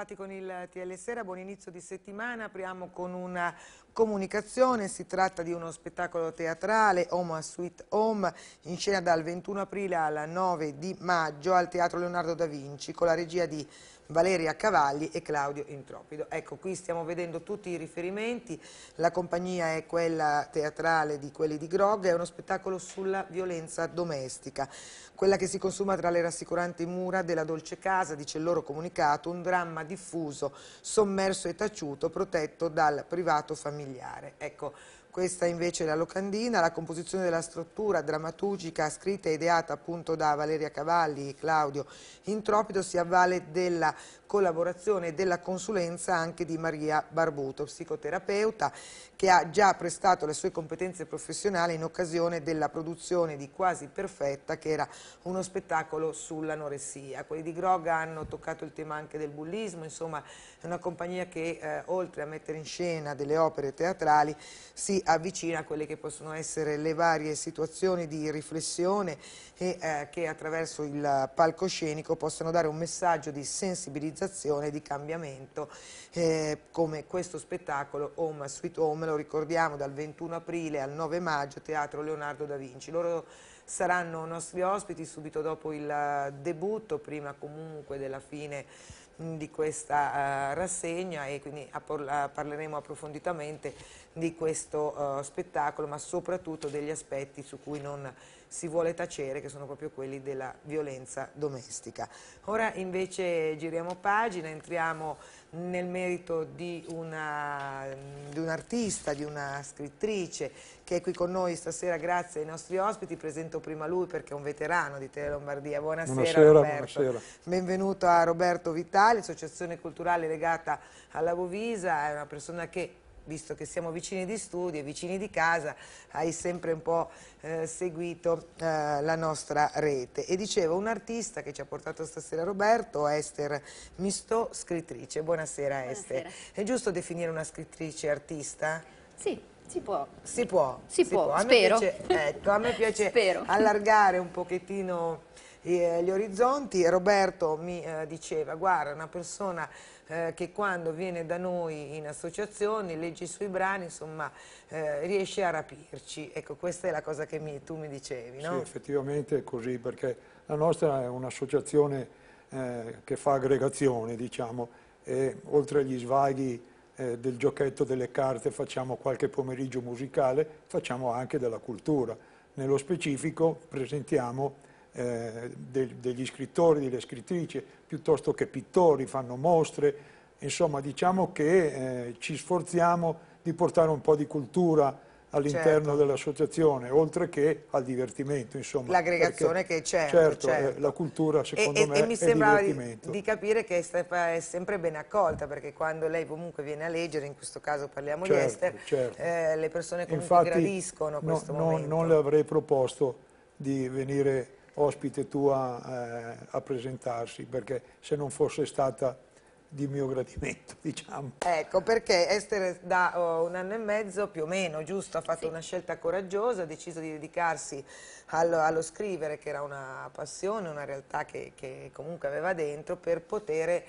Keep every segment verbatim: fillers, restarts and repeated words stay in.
bentrovati con il T L Sera, buon inizio di settimana. Apriamo con una comunicazione, si tratta di uno spettacolo teatrale, Home Sweet Home, in scena dal ventuno aprile al nove di maggio al Teatro Leonardo da Vinci, con la regia di Valeria Cavalli e Claudio Intropido. Ecco, qui stiamo vedendo tutti i riferimenti, la compagnia è quella teatrale di Quelli di Grog, è uno spettacolo sulla violenza domestica, quella che si consuma tra le rassicuranti mura della dolce casa, dice il loro comunicato, un dramma diffuso, sommerso e taciuto, protetto dal privato familiare. Ecco, questa invece è la locandina, la composizione della struttura drammaturgica scritta e ideata appunto da Valeria Cavalli e Claudio Intropido si avvale della collaborazione e della consulenza anche di Maria Barbuto, psicoterapeuta, che ha già prestato le sue competenze professionali in occasione della produzione di Quasi Perfetta, che era uno spettacolo sull'anoressia. Quelli di Grog hanno toccato il tema anche del bullismo, insomma è una compagnia che eh, oltre a mettere in scena delle opere teatrali si avvicina a quelle che possono essere le varie situazioni di riflessione e eh, che attraverso il palcoscenico possano dare un messaggio di sensibilizzazione e di cambiamento, eh, come questo spettacolo Home Sweet Home, lo ricordiamo, dal ventuno aprile al nove maggio, Teatro Leonardo da Vinci. Loro saranno nostri ospiti subito dopo il debutto, prima comunque della fine di questa uh, rassegna, e quindi parleremo approfonditamente di questo uh, spettacolo, ma soprattutto degli aspetti su cui non si vuole tacere, che sono proprio quelli della violenza domestica. Ora invece giriamo pagina, entriamo nel merito di una, di un artista, di una scrittrice che è qui con noi stasera grazie ai nostri ospiti. Presento prima lui perché è un veterano di Tele Lombardia. Buonasera, buonasera Roberto. Buonasera. Benvenuto a Roberto Vitali, associazione culturale legata alla Bovisa, è una persona che, visto che siamo vicini di studio e vicini di casa, hai sempre un po' eh, seguito eh, la nostra rete. E dicevo, un artista che ci ha portato stasera Roberto, Ester Mistò, scrittrice. Buonasera, Ester. Buonasera. È giusto definire una scrittrice artista? Sì, si può. Si può. Si, si può, può. A spero. Me piace, ecco, a me piace Spero. allargare un pochettino eh, gli orizzonti. Roberto mi eh, diceva, guarda, una persona eh, che quando viene da noi in associazioni, legge i suoi brani, insomma, eh, riesce a rapirci. Ecco, questa è la cosa che mi, tu mi dicevi, no? Sì, effettivamente è così, perché la nostra è un'associazione eh, che fa aggregazione, diciamo, e oltre agli svaghi eh, del giochetto delle carte, facciamo qualche pomeriggio musicale, facciamo anche della cultura. Nello specifico presentiamo eh, de degli scrittori, delle scrittrici, piuttosto che pittori, fanno mostre, insomma diciamo che eh, ci sforziamo di portare un po' di cultura all'interno Certo. dell'associazione, oltre che al divertimento, insomma. L'aggregazione che certo, certo, certo. Eh, la cultura secondo e, me e, e mi è sembra divertimento. Di, di capire che è sempre ben accolta, perché quando lei comunque viene a leggere, in questo caso parliamo certo, di Ester, certo. eh, le persone comunque Infatti, gradiscono no, questo no, momento. non le avrei proposto di venire ospite tua eh, a presentarsi, perché se non fosse stata di mio gradimento, diciamo. Ecco, perché Ester da oh, un anno e mezzo più o meno, giusto, ha fatto Sì. una scelta coraggiosa, ha deciso di dedicarsi allo, allo scrivere, che era una passione, una realtà che, che comunque aveva dentro, per poter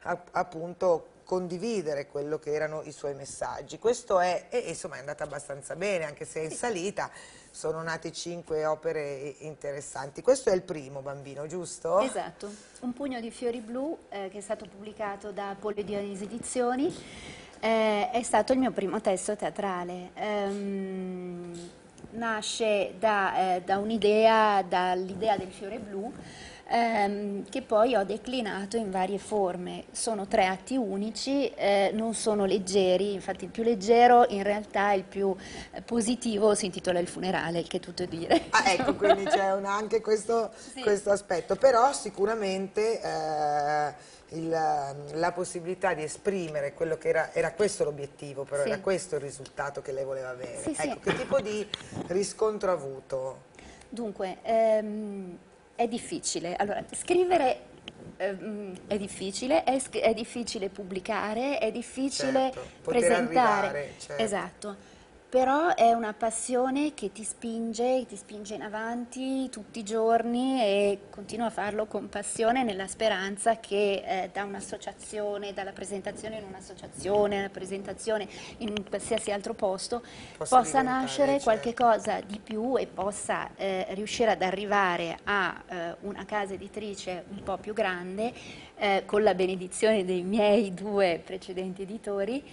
appunto condividere quello che erano i suoi messaggi. Questo è, e insomma è andata abbastanza bene, anche se è in salita, sono nate cinque opere interessanti. Questo è il primo, Bambino, giusto? Esatto, Un pugno di fiori blu eh, che è stato pubblicato da Polly Dionisi Edizioni, eh, è stato il mio primo testo teatrale. Ehm, nasce da, eh, da un'idea, dall'idea del fiore blu, Ehm, che poi ho declinato in varie forme. Sono tre atti unici, eh, non sono leggeri, infatti il più leggero in realtà, il più eh, positivo, si intitola Il funerale, il che è tutto dire. Ah, ecco, quindi c'è anche questo, Sì. questo aspetto, però sicuramente eh, il, la possibilità di esprimere quello che era, era questo l'obiettivo, però Sì. era questo il risultato che lei voleva avere. Sì, sì. Ecco, che tipo di riscontro ha avuto? Dunque, ehm, è difficile. Allora, scrivere ehm, è difficile, è, sc- è difficile pubblicare, è difficile Certo, poter presentare. arrivare, certo. Esatto. però è una passione che ti spinge, ti spinge in avanti tutti i giorni e continuo a farlo con passione nella speranza che eh, da un'associazione, dalla presentazione in un'associazione, la presentazione in qualsiasi altro posto, Possa possa nascere certo. qualche cosa di più e possa eh, riuscire ad arrivare a eh, una casa editrice un po' più grande, eh, con la benedizione dei miei due precedenti editori,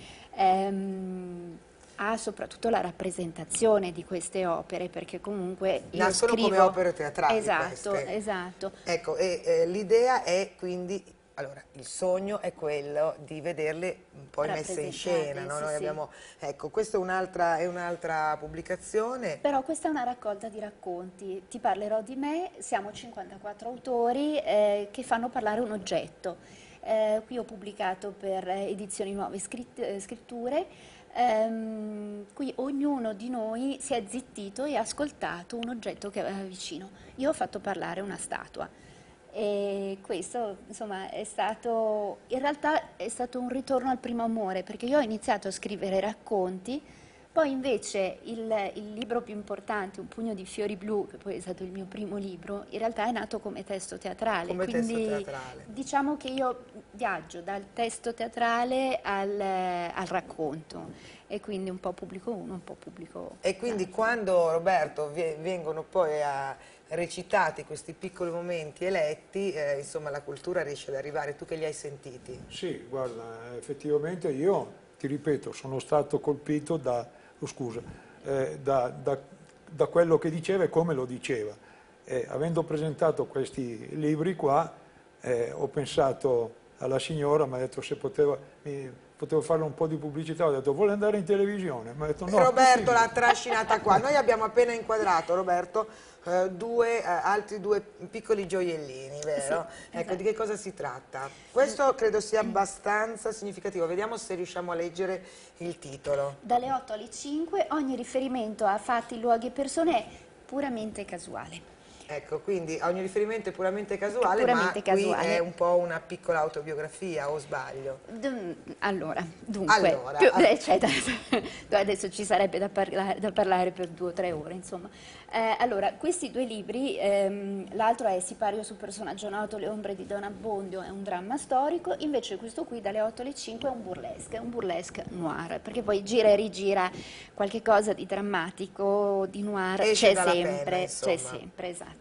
ehm, ha soprattutto la rappresentazione di queste opere, perché comunque io nascono scrivo... come opere teatrali Esatto, queste. esatto. Ecco, e eh, l'idea è quindi, allora, il sogno è quello di vederle poi messe in scena, no? Sì, Noi sì. abbiamo, ecco, questa è un'altra è un'altra pubblicazione. Però questa è una raccolta di racconti, ti parlerò di me, siamo cinquantaquattro autori eh, che fanno parlare un oggetto. Eh, qui ho pubblicato per Edizioni Nuove Scritt- Scritture. Ehm, qui ognuno di noi si è zittito e ha ascoltato un oggetto che aveva vicino. Io ho fatto parlare una statua e questo insomma è stato, in realtà è stato un ritorno al primo amore, perché io ho iniziato a scrivere racconti, poi invece il, il libro più importante, Un pugno di fiori blu, che poi è stato il mio primo libro, in realtà è nato come testo teatrale. Come quindi testo teatrale. Diciamo che io viaggio dal testo teatrale al, al racconto e quindi un po' pubblico uno, un po' pubblico E quindi l'altro. quando, Roberto, vi- vengono poi a recitati questi piccoli momenti eletti, eh, insomma la cultura riesce ad arrivare. Tu che li hai sentiti? Sì, guarda, effettivamente io, ti ripeto, sono stato colpito da, oh, scusa, eh, da, da- da quello che diceva e come lo diceva. E avendo presentato questi libri qua, eh, ho pensato alla signora, mi ha detto se poteva, mi- potevo fare un po' di pubblicità, ho detto vuole andare in televisione? Mi ha detto no, Roberto possibile. l'ha trascinata qua. Noi abbiamo appena inquadrato, Roberto, eh, due, eh, altri due piccoli gioiellini, vero? Sì, Ecco, di esatto. che cosa si tratta? Questo credo sia abbastanza significativo. Vediamo se riusciamo a leggere il titolo. Dalle otto alle cinque ogni riferimento a fatti, luoghi e persone è puramente casuale. Ecco, quindi ogni riferimento è puramente casuale, Puramente ma qui casuale. è un po' una piccola autobiografia, o sbaglio? Dun- Allora, dunque, Allora, più- ah. eh, cioè, da- adesso ci sarebbe da parlare, da parlare per due o tre ore, insomma. Eh, allora, questi due libri, ehm, l'altro è Sipario sul personaggio noto, Le ombre di Don Abbondio, è un dramma storico, invece questo qui dalle otto alle cinque è un burlesque, è un burlesque noir, perché poi gira e rigira qualche cosa di drammatico, di noir, Esce c'è dalla sempre, penna, c'è insomma. sempre, esatto.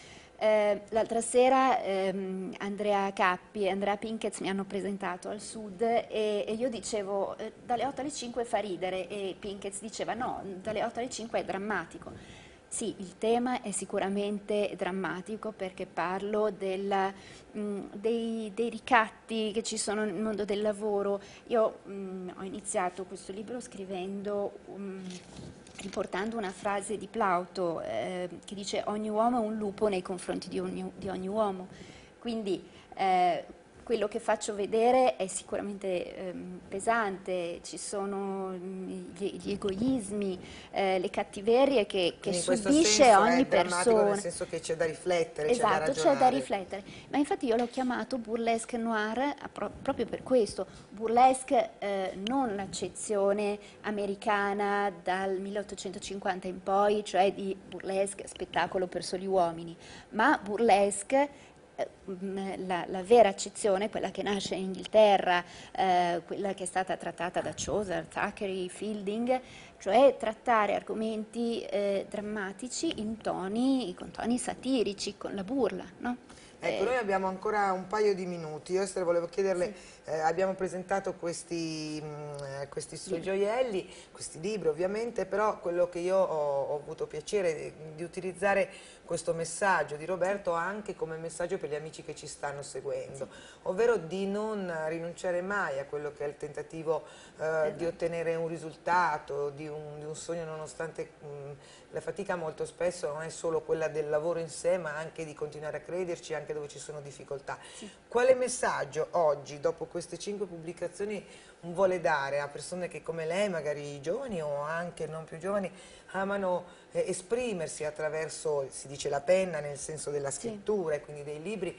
Eh, l'altra sera ehm, Andrea Cappi e Andrea Pinkez mi hanno presentato al Sud e, e io dicevo eh, dalle otto alle cinque fa ridere e Pinkez diceva no, dalle otto alle cinque è drammatico. Sì, il tema è sicuramente drammatico perché parlo della, mh, dei, dei ricatti che ci sono nel mondo del lavoro. Io mh, ho iniziato questo libro scrivendo... Um, riportando una frase di Plauto eh, che dice ogni uomo è un lupo nei confronti di ogni, di ogni uomo, quindi eh, quello che faccio vedere è sicuramente ehm, pesante, ci sono mh, gli, gli egoismi, eh, le cattiverie che, che Quindi in questo subisce senso ogni è drammatico persona. nel senso che c'è da riflettere, c'è da Esatto, c'è ragionare. da riflettere, ma infatti io l'ho chiamato burlesque noir eh, pro- proprio per questo, burlesque eh, non l'accezione americana dal milleottocentocinquanta in poi, cioè di burlesque, spettacolo per soli uomini, ma burlesque eh, mh, La, la vera accezione, quella che nasce in Inghilterra, eh, quella che è stata trattata da Chaucer, Thackeray, Fielding, cioè trattare argomenti eh, drammatici in toni, con toni satirici, con la burla, no? Ecco, Eh, noi abbiamo ancora un paio di minuti. Io Esther, volevo chiederle, Sì. eh, abbiamo presentato questi, mh, eh, questi suoi gioielli, questi libri ovviamente, però quello che io ho, ho avuto piacere di, di utilizzare questo messaggio di Roberto anche come messaggio per gli amici che ci stanno seguendo, ovvero di non rinunciare mai a quello che è il tentativo eh, di ottenere un risultato, di un, di un sogno, nonostante mh, la fatica molto spesso non è solo quella del lavoro in sé, ma anche di continuare a crederci anche dove ci sono difficoltà. Sì. Quale messaggio oggi, dopo queste cinque pubblicazioni, vuole dare a persone che come lei, magari giovani o anche non più giovani, amano eh, esprimersi attraverso, si dice la penna nel senso della scrittura e quindi dei libri,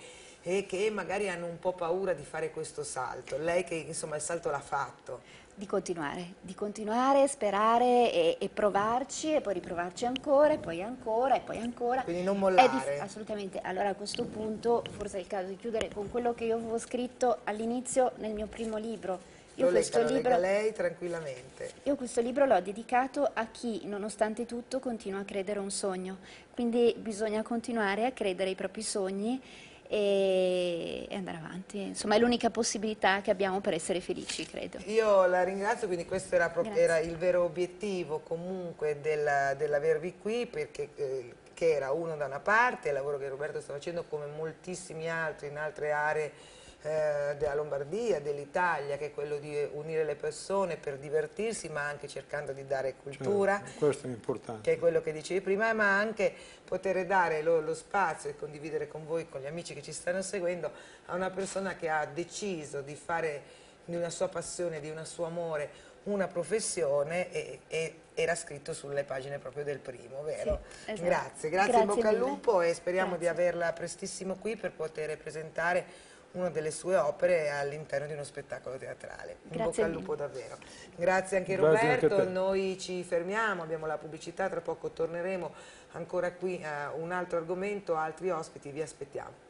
e che magari hanno un po' paura di fare questo salto. Lei che insomma il salto l'ha fatto. Di continuare, di continuare, sperare e, e provarci e poi riprovarci ancora e poi ancora e poi ancora. Quindi non È mollare. assolutamente. Allora a questo punto forse è il caso di chiudere con quello che io avevo scritto all'inizio nel mio primo libro. Io Lo questo legga, lo libro, legga lei tranquillamente. io questo libro l'ho dedicato a chi, nonostante tutto, continua a credere a un sogno. Quindi bisogna continuare a credere ai propri sogni e, e andare avanti. Insomma, è l'unica possibilità che abbiamo per essere felici, credo. Io la ringrazio, quindi questo era, Grazie. era il vero obiettivo comunque del- dell'avervi qui, perché eh, che era uno da una parte, il lavoro che Roberto sta facendo come moltissimi altri in altre aree eh, della Lombardia, dell'Italia, che è quello di unire le persone per divertirsi, ma anche cercando di dare cultura. Certo, questo è importante. Che è quello che dicevi prima, ma anche poter dare lo, lo spazio e condividere con voi, con gli amici che ci stanno seguendo, a una persona che ha deciso di fare di una sua passione, di un suo amore, una professione e, e era scritto sulle pagine proprio del primo, vero? Sì, esatto. Grazie, grazie, Grazie in bocca al mille. lupo e speriamo Grazie. di averla prestissimo qui per poter presentare una delle sue opere all'interno di uno spettacolo teatrale. In Grazie bocca al mille. lupo davvero. Grazie anche Grazie anche a Roberto, te. noi ci fermiamo, abbiamo la pubblicità, tra poco torneremo ancora qui a un altro argomento, altri ospiti, vi aspettiamo.